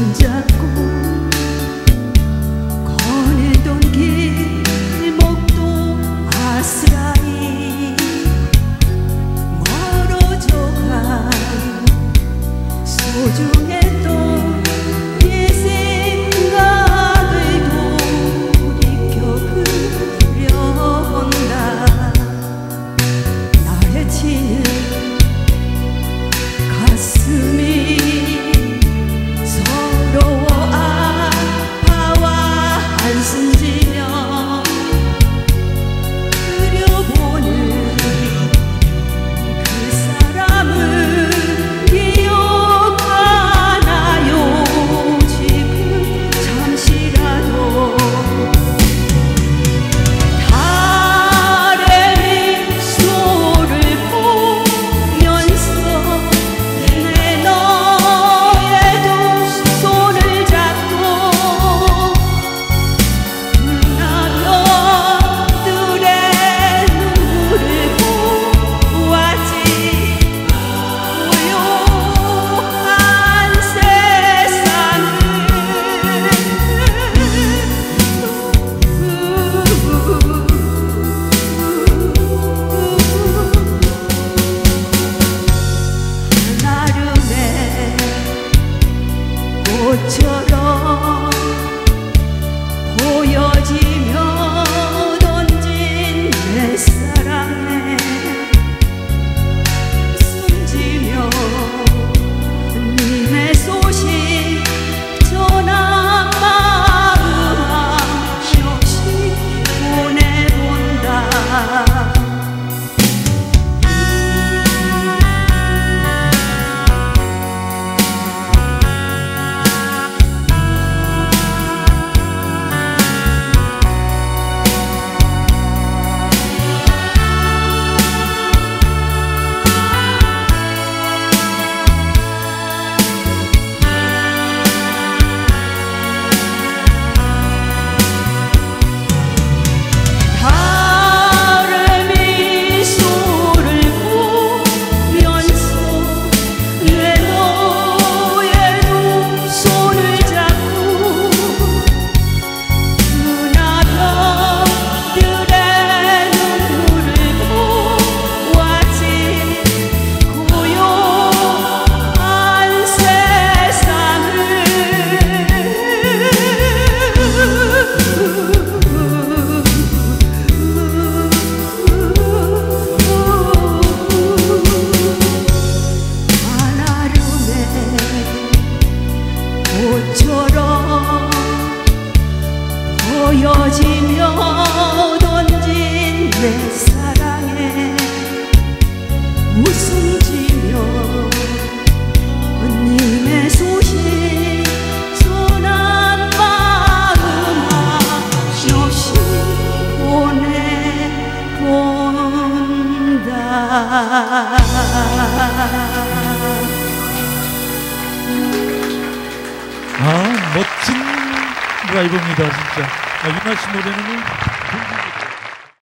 손잡고 거닐던 길목도 아스라이 멀어져가 소중했던 이 생각을 돌이켜 그려본다. 나의 치는 가슴이 서러워 아파와 한숨 지며 그려보는 그 사람을 기억하나요? 지금 잠시라도 달의 미소를 보면서 내 너의 두 손을 잡고 눈앞들의 눈물을 보았지. 고요한 세상을 나름의 꽃처럼 보여지며 던진 내 사랑에 숨지며 님의 소식 전한 마음 한없이 보내본다. 달의 미소를 보면서 내 너의 두 손을 잡고 눈앞들의 눈물을 보았지. 고요한 세상을 나름의 꽃처럼 보여지며 던진 내 사랑에 웃음 지며 님의 소식 전한 마음 한없이 보내본다. 멋진 라이브입니다, 진짜. 윤아 씨 노래는